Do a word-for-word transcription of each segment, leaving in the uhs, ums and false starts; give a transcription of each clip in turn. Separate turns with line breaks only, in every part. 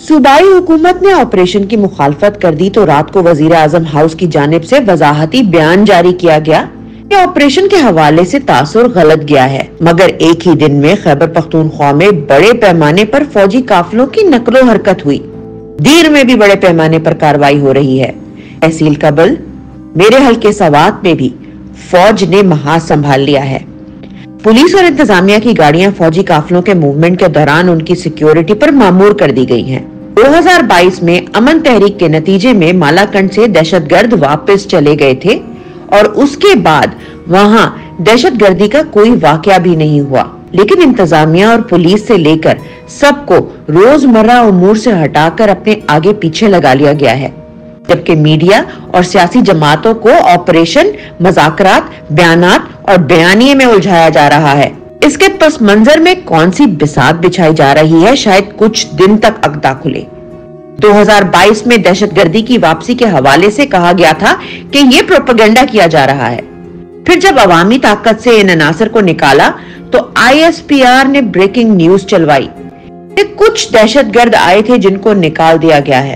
सूबाई हुकूमत ने ऑपरेशन की मुखालफत कर दी तो रात को वजीर आजम हाउस की जानिब से वजाहती बयान जारी किया गया कि ऑपरेशन के हवाले से तासुर गलत गया है, मगर एक ही दिन में खैबर पख्तूनख्वा में बड़े पैमाने पर फौजी काफिलों की नकलो हरकत हुई। दीर में भी बड़े पैमाने पर कार्रवाई हो रही है। तहसील काबुल, मेरे हल्के सवात में भी फौज ने महाज संभाल लिया है। पुलिस और इंतजामिया की गाड़ियां फौजी काफिलों के मूवमेंट के दौरान उनकी सिक्योरिटी पर मामूर कर दी गई हैं। दो हज़ार बाईस में अमन तहरीक के नतीजे में मालाकंड से दहशतगर्द वापस चले गए थे और उसके बाद वहां दहशतगर्दी का कोई वाकया भी नहीं हुआ, लेकिन इंतजामिया और पुलिस से लेकर सबको रोजमर्रा उमूर से हटाकर अपने आगे पीछे लगा लिया गया है, जबकि मीडिया और सियासी जमातों को ऑपरेशन, मजाकरात, बयानात और बयानिए में उलझाया जा रहा है। इसके पस मंजर में कौन सी बिसात बिछाई जा रही है, शायद कुछ दिन तक अगदा खुले। दो हज़ार बाईस में दहशतगर्दी की वापसी के हवाले से कहा गया था कि ये प्रोपेगेंडा किया जा रहा है। फिर जब अवामी ताकत से इन अनासर को निकाला तो आई एस पी आर ने ब्रेकिंग न्यूज चलवाई कि कुछ दहशतगर्द आए थे जिनको निकाल दिया गया है।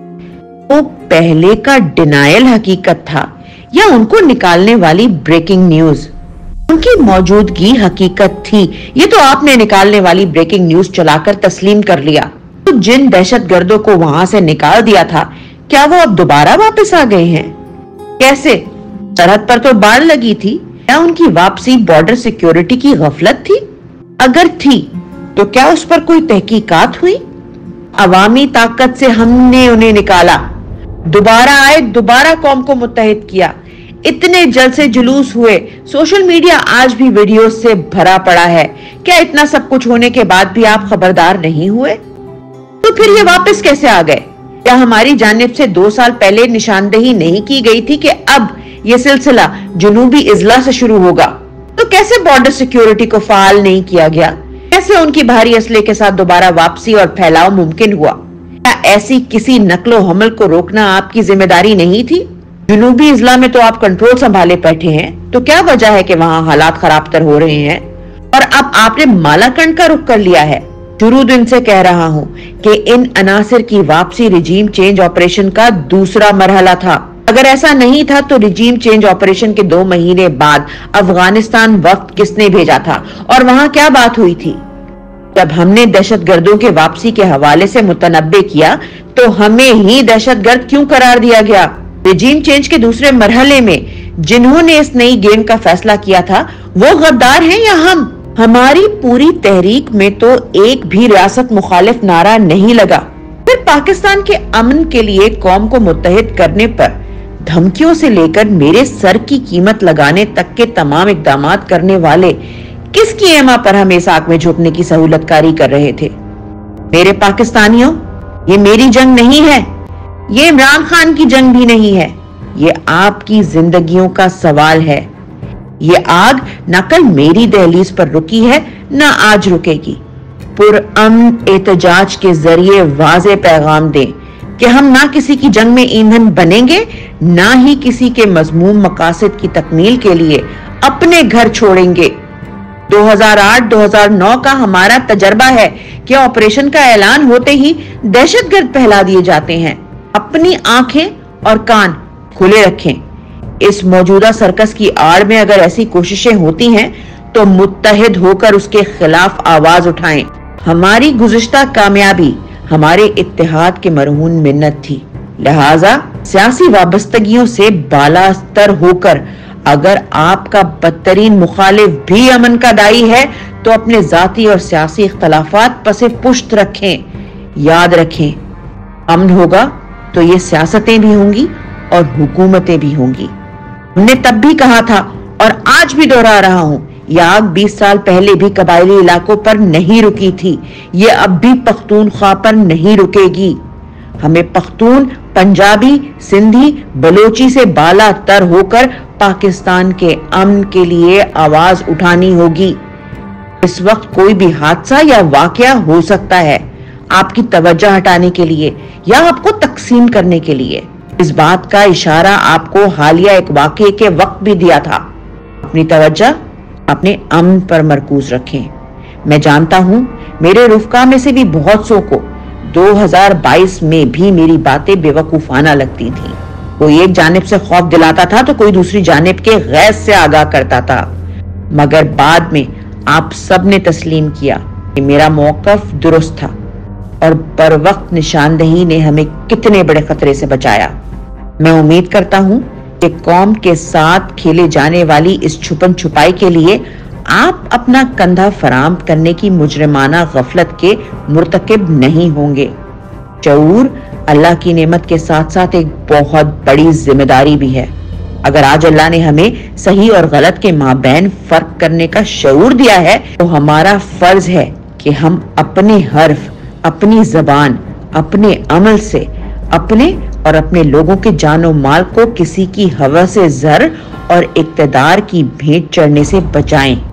वो पहले का डिनायल हकीकत था या उनको निकालने वाली ब्रेकिंग न्यूज? उनकी मौजूदगी हकीकत थी, ये तो आपने निकालने वाली ब्रेकिंग न्यूज चलाकर तस्लीम कर लिया। तो जिन दहशतगर्दों को वहां से निकाल दिया था, क्या वो अब दोबारा वापस आ गए हैं? कैसे? सरहद पर तो बाढ़ लगी थी, क्या उनकी वापसी बॉर्डर सिक्योरिटी की गफलत थी? अगर थी तो क्या उस पर कोई तहकीकात हुई? अवामी ताकत से हमने उन्हें निकाला, दोबारा आए, दोबारा कौम को मुत्तहिद किया, इतने जल्द से जुलूस हुए, सोशल मीडिया आज भी वीडियोस से भरा पड़ा है। क्या इतना सब कुछ होने के बाद भी आप खबरदार नहीं हुए? तो फिर ये वापस कैसे आ गए? क्या हमारी जानिब से दो साल पहले निशानदेही नहीं की गई थी कि अब ये सिलसिला जुनूबी इजला से शुरू होगा? तो कैसे बॉर्डर सिक्योरिटी को फाल नहीं किया गया? कैसे उनकी भारी असले के साथ दोबारा वापसी और फैलाव मुमकिन हुआ? क्या ऐसी किसी नकलो हमल को रोकना आपकी जिम्मेदारी नहीं थी? जुनूबी इजला में तो आप कंट्रोल संभाले बैठे हैं, तो क्या वजह है कि वहां हालात खराब तर हो रहे हैं और अब आपने मालाकंड का रुख कर लिया है? शुरू दिन से कह रहा हूं कि इन अनासिर की वापसी रिजीम चेंज ऑपरेशन का दूसरा मरहला था। अगर ऐसा नहीं था तो रिजीम चेंज ऑपरेशन के दो महीने बाद अफगानिस्तान वक्त किसने भेजा था और वहां क्या बात हुई थी? जब हमने दहशतगर्दों के वापसी के हवाले से मुतनब्बे किया तो हमें ही दहशतगर्द क्यों करार दिया गया? रिजीम चेंज के दूसरे मरहले में जिन्होंने इस नई गेम का फैसला किया था वो गद्दार हैं या हम? हमारी पूरी तहरीक में तो एक भी रियासत मुखालिफ नारा नहीं लगा। फिर पाकिस्तान के अमन के लिए कौम को मुत्तहिद करने पर धमकियों से लेकर मेरे सर की कीमत लगाने तक के तमाम इकदामात करने वाले किसकी एमा पर हमें इस आग में झोंकने की सहूलतकारी कर रहे थे? मेरे पाकिस्तानियों, ये मेरी जंग नहीं है, ये इमरान खान की जंग भी नहीं है, ये आपकी जिंदगियों का सवाल है। ये आग न कल मेरी दहलीज पर रुकी है, न आज रुकेगी। पुरअमन एहतजाज के जरिए वाज़े पैगाम दें कि हम ना किसी की जंग में ईंधन बनेंगे, ना ही किसी के मजमूम मकासद की तकमील के लिए अपने घर छोड़ेंगे। दो हज़ार आठ दो हज़ार नौ का हमारा तजर्बा है कि ऑपरेशन का ऐलान होते ही दहशतगर्द फैला दिए जाते हैं। अपनी आंखें और कान खुले रखें। इस मौजूदा सर्कस की आड़ में अगर ऐसी कोशिशें होती हैं तो मुत्तहिद होकर उसके खिलाफ आवाज उठाएं। हमारी गुज़िश्ता कामयाबी हमारे इत्तेहाद के मरहून मिन्नत थी, लिहाजा सियासी वाबस्तगियों से बालास्तर होकर अगर आपका बदतरीन मुखालिफ भी अमन का दाई है तो अपने जाती और सियासी इख्तलाफात पसे पुश्त रखें। याद रखें, अमन होगा तो ये सियासतें भी होंगी और हुकूमतें भी होंगी। हमने तब भी कहा था और आज भी दोहरा रहा हूं, यह आग बीस साल पहले भी कबायली इलाकों पर नहीं रुकी थी, ये अब भी पख्तूनख्वा पर नहीं रुकेगी। हमें पख्तून, पंजाबी, सिंधी, बलोची से बाला तर होकर पाकिस्तान के अमन के लिए आवाज उठानी होगी। इस वक्त कोई भी हादसा या वाकया हो सकता है, आपकी तवज्जो हटाने के लिए या आपको तकसीम करने के लिए। इस बात का इशारा आपको हालिया एक वाकये के वक्त भी दिया था। अपनी तवज्जो अपने अमन पर मरकूज रखें। मैं जानता हूं मेरे रुफ़का में से भी बहुत सौ को دو ہزار بائیس میں بھی میری باتیں بیوقوفانہ لگتی تھی. کوئی ایک جانب سے خوف دلاتا تھا تو کوئی دوسری جانب کے غیظ سے آگاہ کرتا تھا، مگر بعد میں آپ سب نے تسلیم کیا کہ میرا موقف درست تھا اور پر وقت نشاندہی نے ہمیں کتنے بڑے خطرے سے بچایا. میں امید کرتا ہوں کہ قوم کے ساتھ کھیلے جانے والی اس چھپن چھپائی کے لیے آپ اپنا کندھا فراہم کرنے کی مجرمانہ غفلت کے مرتکب نہیں ہوں گے. شعور اللہ کی نعمت کے ساتھ ساتھ ایک بہت بڑی ذمہ داری بھی ہے. اگر آج اللہ نے ہمیں صحیح اور غلط کے مابین فرق کرنے کا شعور دیا ہے تو ہمارا فرض ہے کہ ہم اپنے حرف، اپنی زبان، اپنے عمل سے اپنے اور اپنے لوگوں کے جان و مال کو کسی کی ہوس زر اور اقتدار کی بھیٹ چڑھنے سے بچائیں.